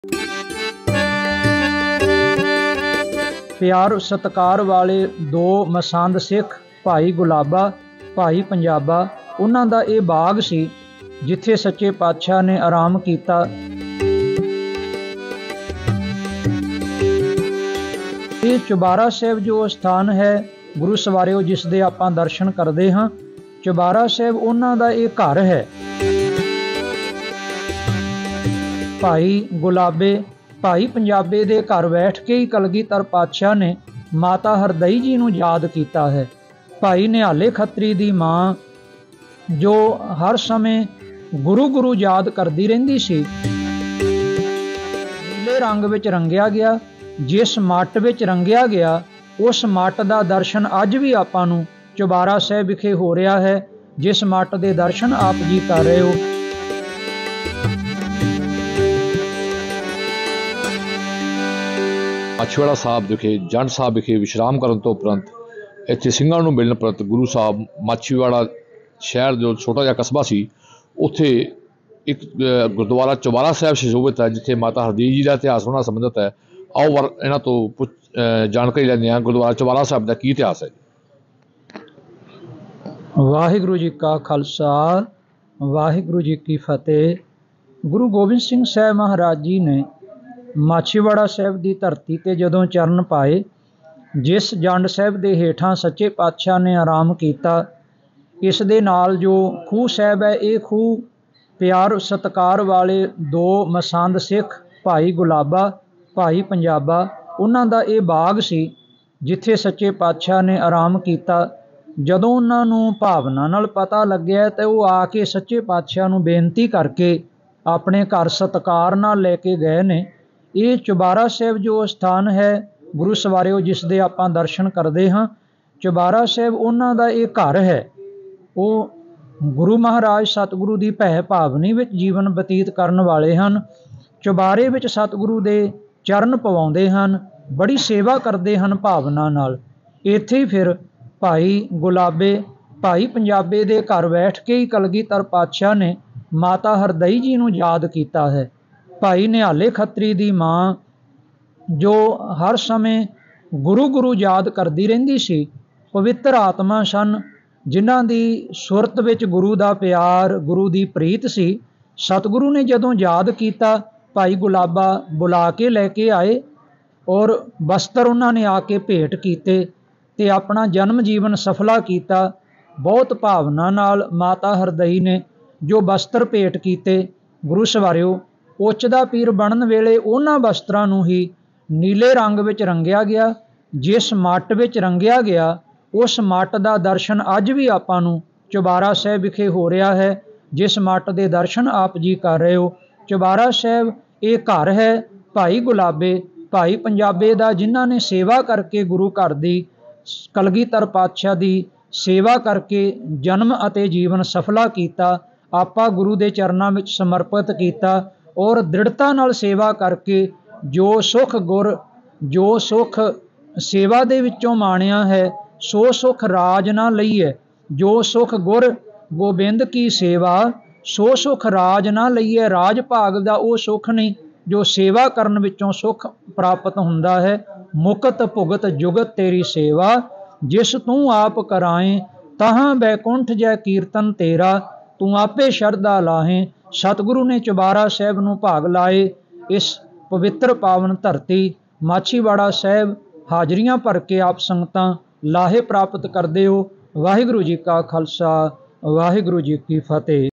प्यार सत्कार वाले दो मसंद सिख भाई गुलाबा भाई पंजाबा, उन्हां दा ये बाग सी जिथे सच्चे पातशाह ने आराम कीता। ये चौबारा साहिब जो स्थान है गुरु सवारिओ जिस दे आपां दर्शन करते हाँ, चौबारा साहिब उन्हां दा ये घर है। भाई गुलाबे भाई पंजाबे दे घर बैठ के ही कलगीधर पातशाह ने माता हरदई जी नूं याद कीता है। भाई निहाले खत्री दी मां जो हर समय गुरु गुरु याद करती रहिंदी सी, नीले रंग विच रंगिया गया, जिस मट विच रंगिया गया उस मट दा दर्शन अज भी आपां नूं चौबारा साहिब विखे हो रहा है, जिस मट दे दर्शन आप जी कर रहे हो। माछीवाड़ा साहब विखे जंड साहब विखे विश्राम करन तो उपरंत इत्थे ਸਿੰਘਾਂ ਨੂੰ मिलने उपरंत गुरु साहब माछीवाड़ा शहर जो छोटा जिहा कस्बा सी उत्थे एक गुरुद्वारा चौबारा साहिब सुशोभित है, जिथे माता हरदई जी का इतिहास होना संबंधित है। आओ इन्हां तो जानकारी लैंदे हां गुरुद्वारा चौबारा साहिब का की इतिहास है। वाहिगुरू जी का खालसा वाहिगुरू जी की फतेह। गुरु गोबिंद सिंह साहब महाराज जी ने माछीवाड़ा साहिब की धरती ते जदों चरण पाए, जिस जंड साहिब के हेठां सच्चे पातशाह ने आराम किया, इस दे नाल जो खूह साहिब है, ये खूह प्यार सत्कार वाले दो मसंद सिख भाई गुलाबा भाई पंजाबा, उन्हां दा ये बाग सी जिथे सच्चे पातशाह ने आराम किया। जदों उन्हां नूं भावना नाल पता लग्या तो वो आके सच्चे पातशाह नूं बेनती करके अपने घर सत्कार नाल लैके गए ने। ये चौबारा साहिब जो स्थान है गुरु सवारिओ जिस दे आपां दर्शन करते हाँ, चौबारा साहिब उन्हां दा ये घर है। वो गुरु महाराज सतगुरु की भै भावनी विच जीवन बतीत करन वाले हन। चौबारे विच सतगुरु दे चरण पवाउंदे हन, बड़ी सेवा करते हैं भावना नाल। इत्थे फिर भाई गुलाबे भाई पंजाबे दे घर बैठ के ही कलगीधर पातशाह ने माता हरदई जी नूं याद किया है। भाई निहाले खत्री दी मां जो हर समय गुरु गुरु याद करती रहिंदी सी, पवित्र आत्मा सन जिन्हां दी सुरत विच गुरु दा प्यार गुरु दी प्रीत सी। सतगुरु ने जदों याद किया, भाई गुलाबा बुला के लैके आए और वस्त्र उन्हां ने आके भेंट कीते ते अपना जन्म जीवन सफला किया। बहुत भावना नाल माता हरदई ने जो वस्त्र भेंट कीते, गुरु सवारिओ उच्च दा पीर बनन वेले उन्हां वस्त्रां नूं ही नीले रंग विच रंगिया गया, जिस मट विच रंगिया गया उस मट दा दर्शन अज भी आपां नूं चौबारा साहिब विखे हो रहा है, जिस मट दे दर्शन आप जी कर रहे हो। चौबारा साहिब ये घर है भाई गुलाबे भाई पंजाबे दा, जिन्हां ने सेवा करके गुरु घर दी कलगीधर पातशाह दी सेवा करके जन्म अते जीवन सफला किया। आपा गुरु दे चरनां विच समर्पित किया और दृढ़ता नाल सेवा करके जो सुख गुर जो सुख सेवा दे विचों माणिया है, सो सुख राज ना लईए। जो सुख गुर गोबिंद की सेवा सो सुख राज ना लईए। राज भाग दा वो सुख नहीं जो सेवा करन विचों सुख प्राप्त हुंदा है। मुकत भुगत जुगत तेरी सेवा, जिस तू आप कराएं तहां बैकुंठ जय कीर्तन तेरा, तू आपे शरदा लाहें। सतगुरु ने चौबारा साहिब नूं भाग लाए। इस पवित्र पावन धरती माछीवाड़ा साहिब हाजरियां भर के आप संगतां लाहे प्राप्त करदे हो। वाहिगुरू जी का खालसा वाहिगुरू जी की फतेह।